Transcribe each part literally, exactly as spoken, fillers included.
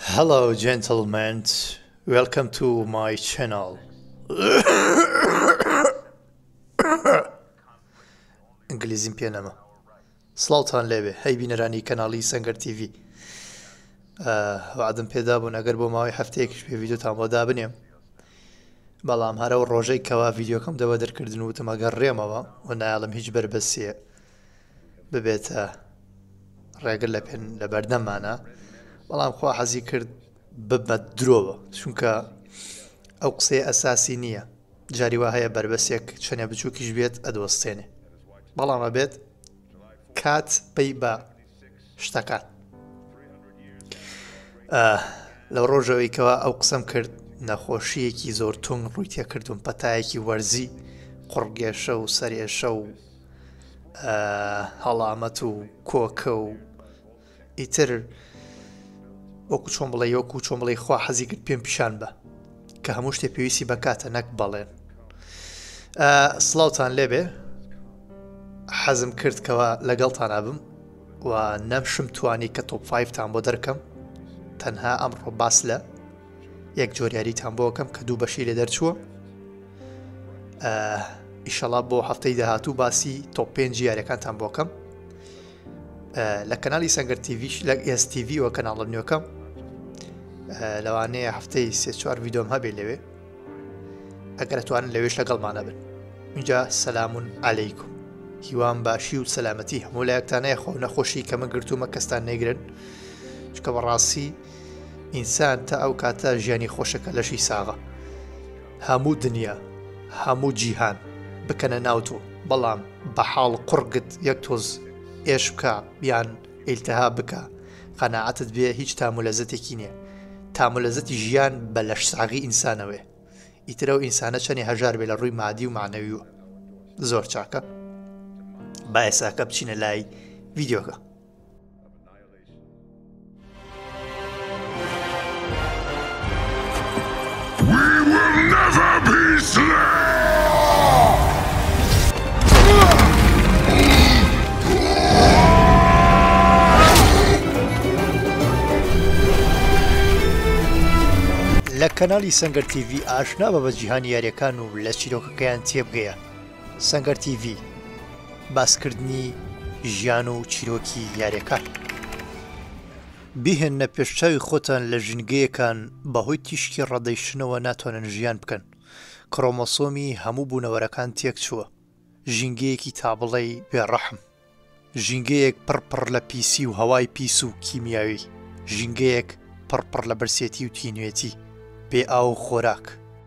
Hello, gentlemen. Welcome to my channel. انگلیزیم پێ نەما. سڵاوتان لێبێ هەی بینەرانی کەناڵی سەنگەر تیڤی. وعدم پێدا بوون ئەگەر بۆ ماوەی هەفتەیەکیش پێ ڤیدیۆتان بۆ دابنێم، بەڵام هەرەوە ڕۆژەی کەوا ڤیدیۆکەم دەوە دەرکردن وتم ئەگەر ڕێمەوە و نایڵم هیچ بەربەسیە ببێتە ڕێگر لە پێن لە بەردەمانە، بەڵام خوا حەزی کرد ببمە درۆوە، چونکە ئەو قسەی ئەساسی نییە. جاری وا هەیە بەربەسێک چەنێ بچووکیش بێت ئەدۆستێنێ، بەڵام ئەبێت کات پێی بە شتەکان. لەو ڕۆژەوەی کەوا ئەو قسەم کرد نەخۆشیەکی زۆر تونگ ڕووی تێ کردوم، پەتایەکی وەرزی، قوڕگێشە و سەرێشە و هەڵامەت و کۆکە و ئیتر وەکو چۆن بڵێ وەکو چۆن بڵێ خوا حەزی کرد پێم پیشان بە کە هەموو شتێ پێویستی بەکاتە نەک بەڵێن. سڵاوتان لێبێ، حەزم کردکەوە لەگەڵتان ئابم و نەمشم توانی کە تۆپ فایڤتان بۆ دەرکەم، تەنها ئەمڕۆ باس لە یەک جۆریاریتان بۆکەم کە دوو بەشی لێ دەرچووە. ئیشەڵا بۆ هەفتەی داهاتوو باسی تۆپ پێنج یاریەکانتان بۆکەم لە کەناڵی سەنگەر تیڤیش لە ئێس تیڤی وە کەناڵە نوێکەم. لەوانەیە هەفتەی سێ چوار ڤیدۆم هەبێ لەوێ، ئەگەر ئەتوانن لەوێش لەگەڵمانە بن. اینجا سەلامون عەلەیکوم، هیوام باشی و سەلامەتی هەموو لایەکتانەیە، خۆ نەخۆشی کەمە گرتومە کەستان نەیگرن، چکە بەڕاستی ئینسان تا ئەو کاتە ژیانی خۆشەکە لەشی ساغە. هەموو دنیا هەموو جیهان بکەنە ناوتۆ، بەڵام بە حاڵ قوڕگت یەک تۆز ئێش بکە یان ئیلتەها بکە، قەناعەتت بێ هیچ تامولەزەتێکی نییە. تامولەزەتی ژیان بە لەش ساغی ئینسانەوێ، ئیترە و ئینسانە چەنی هەژار بێ لە ڕووی مادی و معنەویوە. زۆر چاکە، با ئێساکە بچینە لای ڤیدیۆکە. لە کەناڵی سەنگەر تیڤی ئاشنا بە بە جیهانی یاریەکان و لە چیرۆکەکەیان تێبگەیە. سەنگەر تیڤی باسکردنی ژیان و چیرۆکی یاریەکان. بیهێنە پێشچاوی خۆتان لە ژینگەیەکان بەهۆی تیشکی ڕەدەیشتنەوە ناتوانن ژیان بکەن. کڕۆمۆسۆمی هەموو بوونەوەرەکان تێک چووە. ژینگەیەکی تابڵەی بێڕەحم، ژینگەیەک پڕپڕ لە پیسی و هەوای پیس و کیمیاوی، ژینگەیەک پڕپڕ لە برسێتی و تینوێتی، بێ ئاو خۆراک.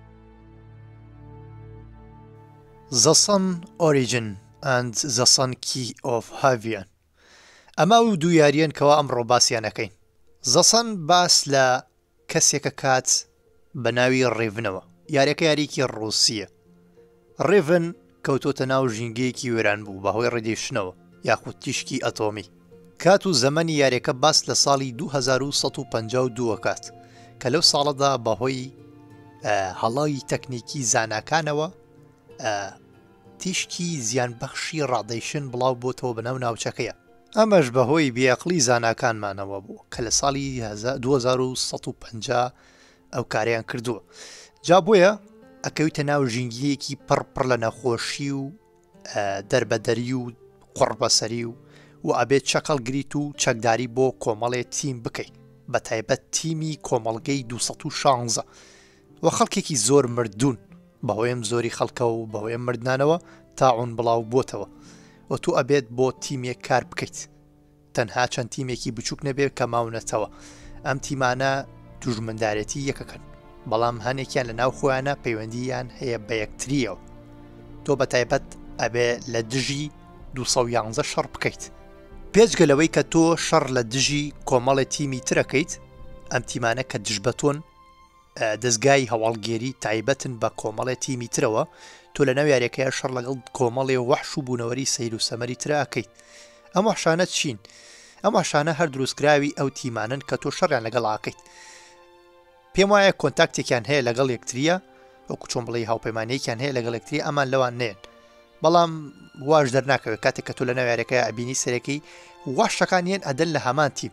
The Sun Origin and the Sun Key of Havian. ئەمە و دوو یاریەن کەوا ئەمڕۆ باسییانەکەین. The Sun باس لە کەسێکە کات بە ناوی ڕێڤنەوە، یاریەکە یاریکی ڕووسیە. ڕێڤن کەوتۆتە ناو ژینگەیەکی وێران بوو بەهۆی ڕێدێشتنەوە یاخود تیشکی ئەتۆمی. کات و زەمەنی یاریەکە باس لە ساڵی دوو هەزار و سەد و پەنجا و دوو کات کە لەو ساڵەدا بەهۆی هەڵای تەکنیکی زاناکانەوە تیشکی زیانبەخشی ڕادەیشن بڵاو بۆتەوە بەناو ناوچەکەیە. ئەمەش بەهۆی بێعقلی زاناکانمانەوە بوو کە لە ساڵی دوو هەزار و سەد و پەنجا ئەو کاریان کردووە. جا بۆیە ئەکەویتە ناو ژینگەیەکی پڕپڕ لە نەخۆشی و دەربەدەری و قوڕبەسەری و و ئەبێت چەقەڵ گریت و چەکداری بۆ کۆمەڵێ تیم بکەیت، بە تایبەت تیمی کۆمەڵگەی دوو سەد و شانزە و خەڵکێکی زۆر مردوون. بەهۆیم زۆری خەڵکە و بەهۆیە مردانەوە تاعون بڵاو بۆتەوە و تو ئەبێت بۆ تیمێک کار بکەیت، تەنها چەند تیمێکی بچووک نەبێت کە ماونەتەوە. ئەم تیمانە دوژمندارەتی یەکەکەن، بەڵام هەنێکیان لە ناو خۆیانە پەیوەندییان هەیە بە یەکتریەوە. تۆ بە تایبەت ئەبێ لە دژی دوو سەد و یانزە شەڕ بکەیت. پێچگەلەوەی کە تۆ شەڕ لە دژی کۆمەڵی تیمی ترەکەیت، ئەم تیمانە کە دژ بەتۆن دەستگای هەواڵگێری تایبەتن بە کۆمەڵی تیمی ترەوە، تۆ لە ناو یاریەکەیە شەڕ لەگەڵ کۆمەڵێ وەحش و بوونەوەری سەیر و سەمەری ترەکەیت. ئەم وەحشانە چین؟ ئەم وەحشانە هەر دروستکراوی ئەو تیمانن کە تۆ شەڕیان لەگەڵ ئاکەیت. پێم وایە کۆنتاکتێکیان هەیە لەگەڵ یەکتریە، وەکو چۆن بڵێ هاوپەیمانەیەکیان هەیە لەگەڵ یەکتری، ئەمان لەوان نێن. بەڵام واش دەرناکەوێت کاتێک کە تۆ لە ناو یاریەکەی ئەبینی سەرەکەی واش شەکانیان ئەدەن لە هەمان تیم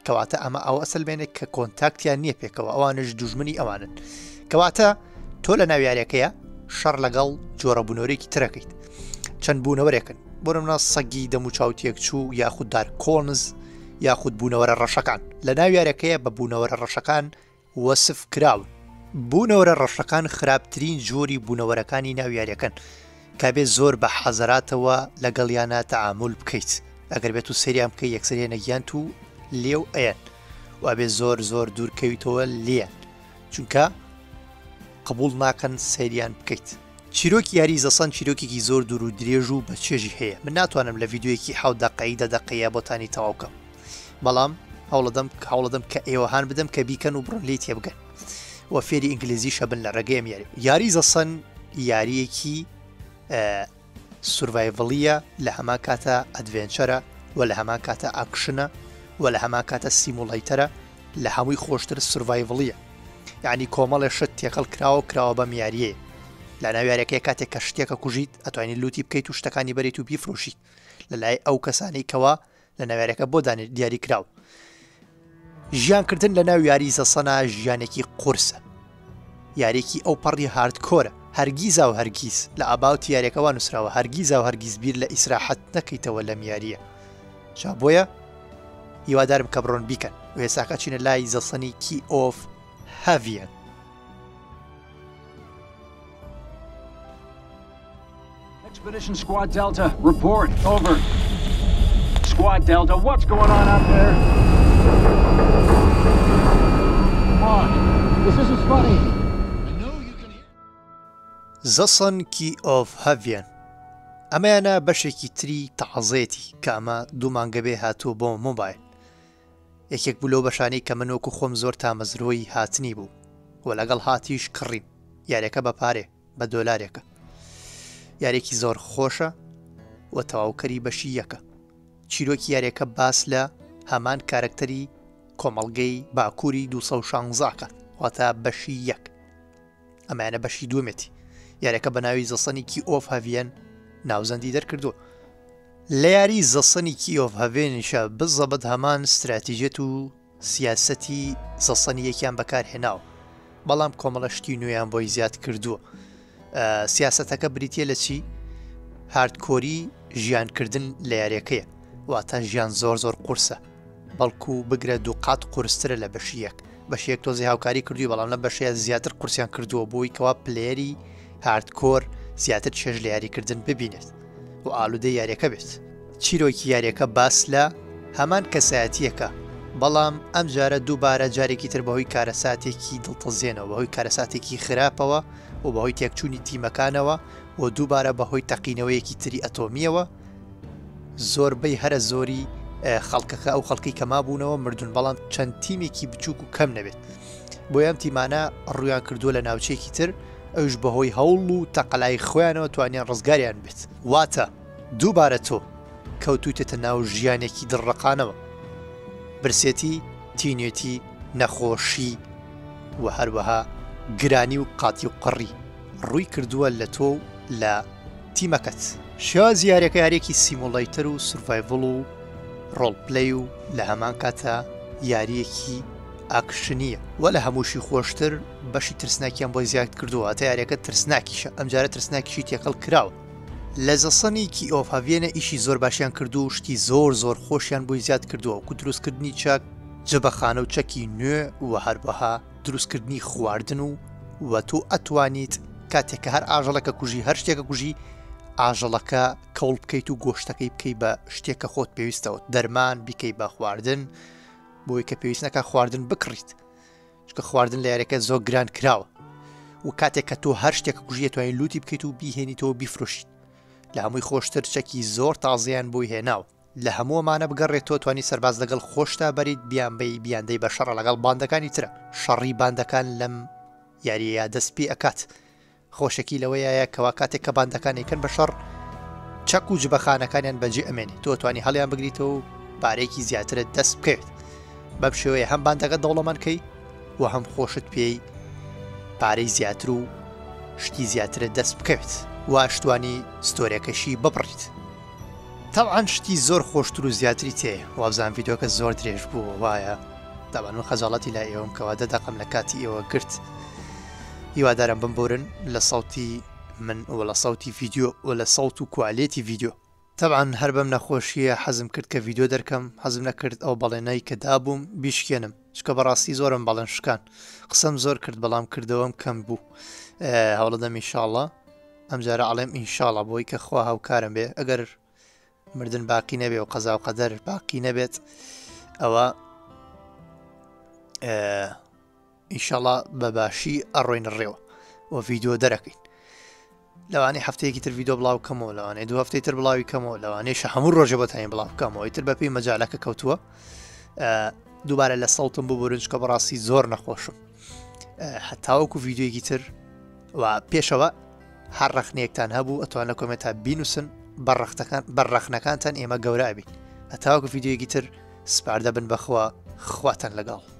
کەواتە ئەمە ئەو ئەسلمێنێک کە کۆنتاکتیان نییە پێکەوە ئەوانش دوژمنی ئەوانن کەواتە تۆ لە ناویارەکەیە شەڕ لەگەڵ جۆرە بوونەوەرێکی ترەکەیت چەند بوونەوەرێکن بۆ نمونە سەگی دەم و چاوتێک چوو یاخود دار کۆنز یاخود بوونەوەرە ڕەشەکان لە ناویارەکەیە بە بوونەوەرە ڕەشەکان وەسف کراون بوونەوەرە ڕەشەکان خراپترین جۆری بوونەوەرەکانی ناویارەکەن کابێ زۆر بە حەزەراتەوە لەگەڵیانە تەعامل بکەیت ئەگەر بێت و سریان بکەی یەکسەرێنە گیان و لێو ئەیان وابێ زۆر زۆر دوورکەویتەوە لێیان چونکە قبول ناکەن سریان بکەیت چیرۆکی یاری زەسەن چیرۆکێکی زۆر دوور و درێژ و بە چێژی هەیە من ناتوانم لە ڤیددیوەیەکی حەوت دەقەی دە دەقەیە بۆتانی تەواوکەم بەڵام هەوڵەدەم هەوڵەدەم کە ئێوەهان بدەم کە بیکەن و بڕۆن لێ تێبگەن وە فێری ئینگلیزی شەبن لە ڕێگەیم یاری یاری زەسەن یاریەکی سوروایڤڵیە لە هەما کاتە ئەدڤێنچەرە و لە هەما کاتە ئاکشنە و لە هەما کاتە سیموڵیتەرە لە هەمووی خۆشتر سوروایڤڵیە یعنی کۆمەڵێ شت تێکەڵ کراوە کراوە بە میاریەیە لە ناویارەکەی کاتێک کە شتێکە کوژیت ئەتوانین لوتی بکەیت و شتەکانی بەریت و بیفرۆشیت لە لای ئەو کەسانەی کەوا لە ناویارەکە بۆ دانێت دیاری کراو ژیانکردن لە ناو یاری زەسەنە ژیانێکی قورسە یارێکی ئەو پەڕی هاردکۆرە هەرگیزا و هەرگیز لە ئاباوتی یاریەکەوە نووسراوە هەرگیزا و هەرگیز بیر لە ئیسراحەت نەکەیتەوە لە میاریە جا بۆیە هیوادارم کە بڕۆن بیکەن و هێساکە چینە لای زەسەنی کی ئۆف هاڤیان Expedition Squad Delta, report, over. Squad Delta, what's going on out there? Come on, this isn't funny. I know you can hear... زەسەن کی ئۆف هاڤیان ئەمەیانە بەشێکی تری تەعزێتی کە ئەمە دوو مانگە بێ هاتووە بۆ مۆبایل یەکێک بوو لەو بەشانەی کە منۆک و خۆم زۆر تامەزرۆی هاتنی بوو و لەگەڵ هاتیش کڕین یاریەکە بە پارێ بە دۆلارێکە یارێکی زۆر خۆشە و تەواوکەری بەشی یەکە چیرۆکی یاریەکە باس لە هەمان کارکتەری کۆمەڵگەی باکووری دووسە و شانزەکە واتە بەشی یەک ئەمانە بەشی دووەمێتی یاریەکە بە ناوی زەسەنی کی ئۆف هاڤیان ناوزەندی دەرکردووە لە یاری زەسەنی کی ئۆف هاڤێنیشە بزەبەت هەمان استراتیژێت و سیاسەتی زەسەنی یەکیان بەکارهێناوە بەڵام کۆمەڵە شتی نوێیان بۆی زیاد کردووە سیاسەتەکە بریتە لە چی هاردکۆری ژیانکردن لە یاریەکەیە واتە ژیان زۆر زۆر قورسە بەڵکو بگرە دوو قات قورسترە لە بەشیەک بەشیەک تۆزی هاوکاری کردووی بەڵام لە بەشەیە زیاتر قورسیان کردووە بۆی کەوا پلێری هاردکۆر زیاتر چێژ لە یاریکردن ببینێت و ئالوودەی یاریەکە بێت چیرۆکی یاریەکە باس لە هەمان کەسایەتیەکە بەڵام ئەم جارە دووبارە جارێکی تر بەهۆی کارەساتێکی دڵتەزێنەوە بەهۆی کارەساتێکی خراپەوە و بەهۆی تێکچوونی تیمەکانەوە و دووبارە بەهۆی تەقینەوەیەکی تری ئەتۆمیەوە زۆربەی هەرە زۆری خەڵکەکە ئەو خەڵکی کەما بوونەوە مردون بەڵام چەند تیمێکی بچووک و کەم نەبێت بۆ ئەم تیمانە ڕویان کردووە لە ناوچێکی تر ئەوش بەهۆی هەوڵ و تەقەلای خۆیانەوە توانیان ڕزگاریان بێت واتە دووبارە تۆ کەوتوتێتە ناو ژیانێکی دڕەقانەوە برسێتی تینێتی نەخۆشی و هەروەها گرانی و قاتی و قڕی ڕووی کردووە لە تۆ لە تیمەکەت شێوازی یاریەکە یارێکی سیموڵیتەر و سوروایڤڵ و ڕۆڵپلەی و لە هەمان کاتە یاریەکی ئاکشنیە و لە هەمووشی خۆشتر بەشی ترسناکیان بۆی زیاد کردووە ئەتە یاریەکە ترسناکیشە ئەمجارە ترسناکیشی تێکەڵ کراوە لە زەسەنی کی ئۆف هاڤیانە ئیشی زۆر باشیان کردو و شتی زۆر زۆر خۆشیان بۆی زیاد کردووە و دروستکردنی چاک جبەخانە و چەکی نوێ و هەروەها دروستکردنی خواردن و و تۆ ئەتوانیت کاتێککە هەر ئاژەڵەکە کوژی هەر شتێکە کوژی ئاژەڵەکە کەوڵ بکەیت و گۆشتەکەی بکەیت بە شتێکە خۆت پێویستەوە دەرمان بیکەیت بە خواردن بۆی کە پێویستەکە خواردن بکڕیت چکە خواردن لە یاریەکە زۆر گران کراوە و کاتێک کە تۆ هەر شتێکە کوژیە توانین لوتی بکەیت و بیهێنیتەوە بیفرۆشیت لە هەمووی خۆشتر چەکی زۆر تازیان بۆی هێناوە لە هەمووەمانە بگەڕێت تۆ توانی سەرباز لەگەڵ خۆشتا بەریت بیانبەی بیاندەی بە شەڕە لەگەڵ باندەکانی ترە شەڕی باندەکان لەم یاریە دەست پێ ئەکات خۆشەکی لەوەیە کەوا کاتێک کە باندەکانێکن بە شەڕ چەک و جبەخانەکانیان بەجێ ئەمێنێت تۆ توانی هەڵیان بگریتەوە و پارێکی زیاترت دەست بکەوێت بەم شێوەیە هەم باندەکە دەوڵەمەندکەی و هەم خۆشت پێی پارەی زیاتر و شتی زیاترت دەست بکەوێت واشتوانی ستۆریەکەشی ببڕیت طبعا شتی زۆر خۆشتر و زیاتری تێ وابزان ڤیددیۆکە زۆر درێژ بوو وایە داوان من خەجاڵەتی لای ئێوەم کەوا دەدەقم لە کاتی ئێوە گرت هیوادارم بمبورن لە ساوتی من و لە ساوتی ڤیددیۆ و لە ساوت و کوالێتی ڤیددیۆ طبعا هەر بەم نەخۆشیە حەزم کرد کە ڤیددیۆ دەرکەم حەزم نەکرد ئەو بەڵێنەی کە دابووم بیشکێنم چکە بەڕاستی زۆرم بەڵێن شکان قسەم زۆر کرد بەڵام کردەوەم کەم بوو هەوڵەدەم ئینشاڵڵا ئەم جارە ئەڵێم ئینشاڵڵا بۆی کە خوا هاوکارم بێ ئەگەر مردن باقی نەبێ و قەزا و قەدەر باقی نەبێت ئەوە ئینشاڵڵا بەباشی ئەڕۆینە ڕێوە و ڤیددیۆ دەرەکەین لەوانەیە هەفتەیەکی تر ڤیددیۆ بڵاو کەمەوە لەوانەیە دوو هەفتەی تر بڵاوی کەمەوە لەوانەیە هەموو ڕۆژە بەتانین بڵاو بکەمەوە تر بەپێی مەجالەکە کەوتووە دووبارە لە سەڵتم ببورن چکە بەڕاستی زۆر نەخۆشم هەتاوەکو ڤیددیۆیەکی تر و پێشەوە هەر ڕەخنەیەکتان هەبوو ئەتوان لە کۆمنتە بینوسن بەڕەخنەکانتان ئێمە گەورە بین هەتاوەکو ڤیددیۆیەکی تر سپاردە بن بەخوا خواتان لەگەڵ